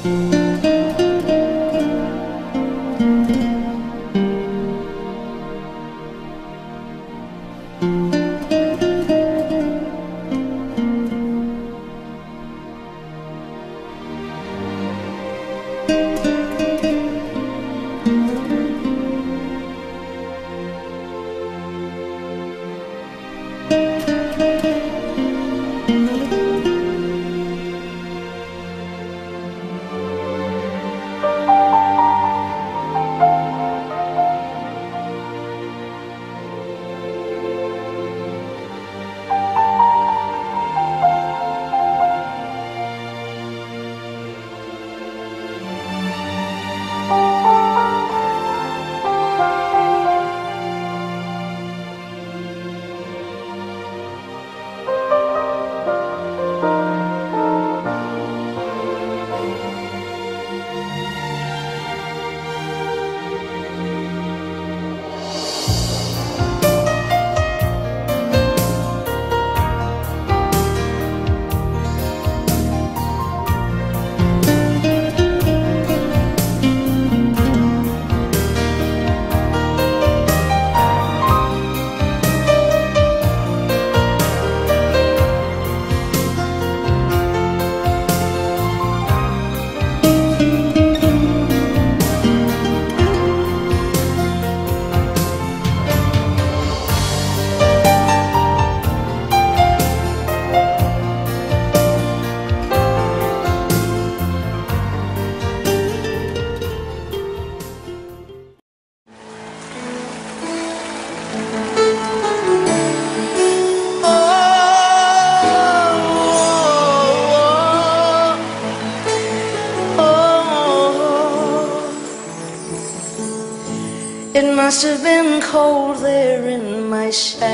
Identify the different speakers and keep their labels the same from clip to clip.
Speaker 1: It must have been cold there in my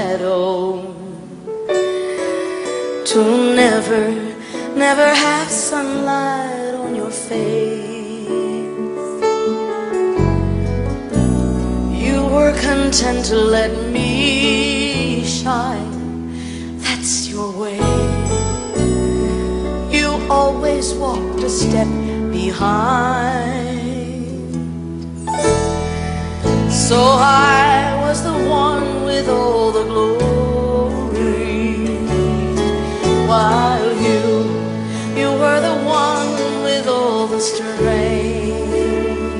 Speaker 1: shadow to never have sunlight on your face. You were content to let me shine, that's your way. You always walked a step behind. So I was the one with all the glory, while you were the one with all the strength.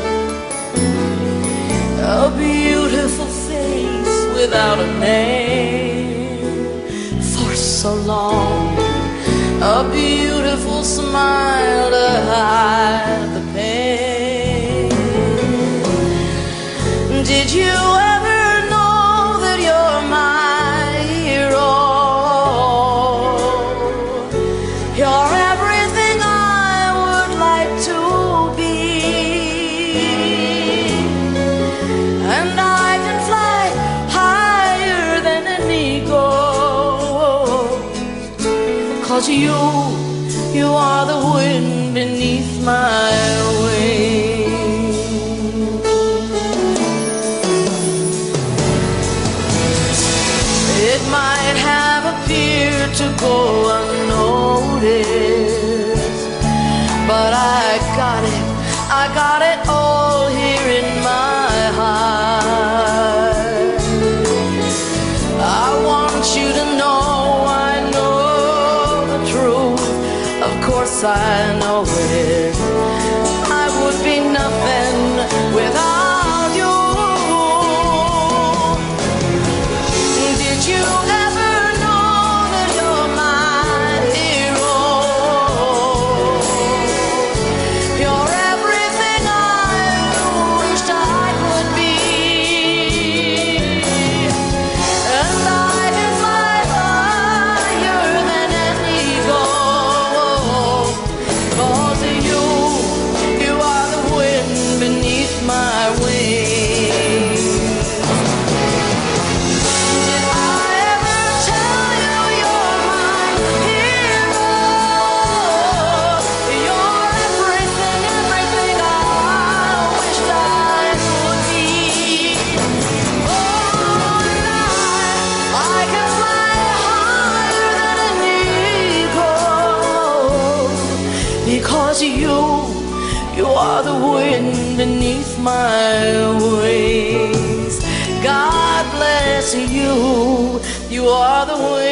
Speaker 1: A beautiful face without a name for so long, a beautiful smile to hide the pain. Did you ever know that you're my hero? You're everything I would like to be, and I can fly higher than an eagle, 'cause you are the wind beneath my wings. It might have appeared to go unnoticed, but I got it all here in my heart. I want you to know I know the truth, of course I know it. I would be nothing without you. Did you ever know that you're my hero? You're everything I wished I could be, and I can fly higher than an eagle, 'cause you are the wind beneath my wings. Did I ever are the wind beneath my wings. God bless you, you are the wind